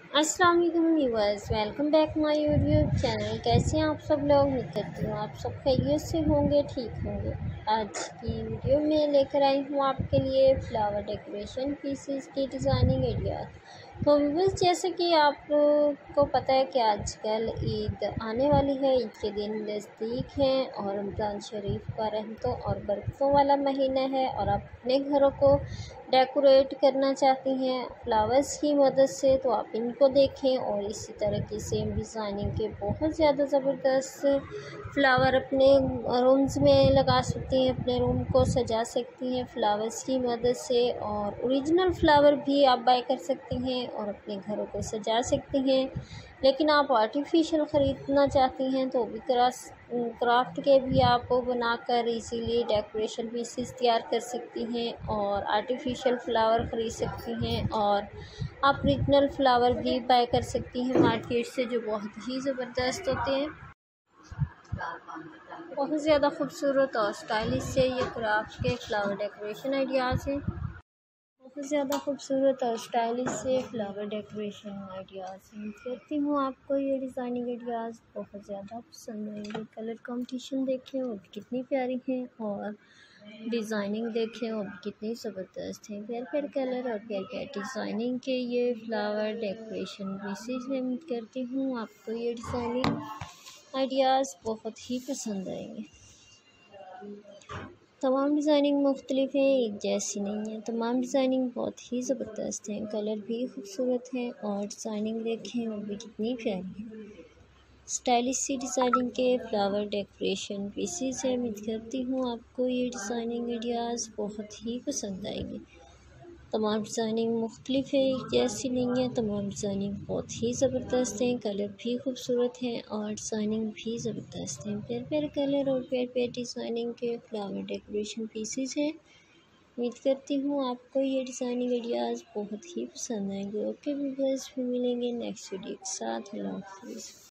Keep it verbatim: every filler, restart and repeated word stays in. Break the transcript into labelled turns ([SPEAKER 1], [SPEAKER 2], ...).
[SPEAKER 1] अस्सलाम वालेकुम viewers, welcome back my YouTube channel. कैसे हैं आप सब लोग? उम्मीद करती हूँ आप सब खैरियत से होंगे, ठीक होंगे। आज की वीडियो में लेकर आई हूँ आपके लिए फ्लावर डेकोरेशन पीसेस की डिज़ाइनिंग आइडिया। तो व्यूअर्स, जैसे कि आपको पता है कि आजकल ईद आने वाली है, ईद के दिन नज़दीक हैं और रमज़ान शरीफ का रहमतों और बरकतों वाला महीना है और आप अपने घरों को डेकोरेट करना चाहती हैं फ्लावर्स की मदद से, तो आप इनको देखें। और इसी तरह की सेम डिज़ाइनिंग के बहुत ज़्यादा ज़बरदस्त फ्लावर अपने रूम्स में लगा सकती हैं, अपने रूम को सजा सकती हैं फ्लावर्स की मदद से। और ओरिजिनल फ्लावर भी आप बाय कर सकती हैं और अपने घरों को सजा सकती हैं। लेकिन आप आर्टिफिशियल ख़रीदना चाहती हैं तो भी क्रास क्राफ्ट के भी आप बनाकर इसीलिए डेकोरेशन पीसेस तैयार कर सकती हैं और आर्टिफिशियल फ्लावर ख़रीद सकती हैं। और आप ओरिजिनल फ्लावर भी बाय कर सकती हैं मार्केट से, जो बहुत ही ज़बरदस्त होते हैं, बहुत ज़्यादा खूबसूरत और स्टाइलिश से ये क्राफ्ट के फ्लावर डेकोरेशन आइडियाज़ हैं। बहुत ज़्यादा खूबसूरत और स्टाइलिश से फ्लावर डेकोरेशन आइडियाज़ हैं। कहती हूँ आपको ये डिज़ाइनिंग आइडियाज़ बहुत ज़्यादा पसंद आएंगे। कलर कॉम्बिनेशन देखें वो भी कितनी प्यारी हैं और डिज़ाइनिंग देखें वो भी कितनी ज़बरदस्त है। प्यार प्यार कलर और प्यार प्यार डिज़ाइनिंग के ये फ्लावर डेकोरेशन पीसेस है। उम्मीद करती हूँ आपको ये डिज़ाइनिंग आइडियाज़ बहुत ही पसंद आएंगे। तमाम डिज़ाइनिंग मुख्तलिफ हैं, एक जैसी नहीं है। तमाम डिज़ाइनिंग बहुत ही ज़बरदस्त हैं, कलर भी खूबसूरत हैं और डिज़ाइनिंग देखें वो भी कितनी प्यारी है। स्टाइलिश सी डिज़ाइनिंग के फ्लावर डेकोरेशन पीसेस है। उम्मीद करती हूँ आपको ये डिज़ाइनिंग आइडियाज़ बहुत ही पसंद आएंगे। तमाम डिज़ाइनिंग मुख्तलिफ है, एक जैसी नहीं है। तमाम डिज़ाइनिंग बहुत ही ज़बरदस्त हैं, कलर भी खूबसूरत हैं और डिज़ाइनिंग भी ज़बरदस्त हैं। प्यार प्यार कलर और प्यार प्यार डिज़ाइनिंग के फ्लावर डेकोरेशन पीसेस हैं। उम्मीद करती हूँ आपको ये डिज़ाइनिंग आइडियाज़ बहुत ही पसंद आएंगे। ओके व्यूअर्स, फिर मिलेंगे नेक्स्ट वीडियो के साथ। अल्लाह हाफ़िज़।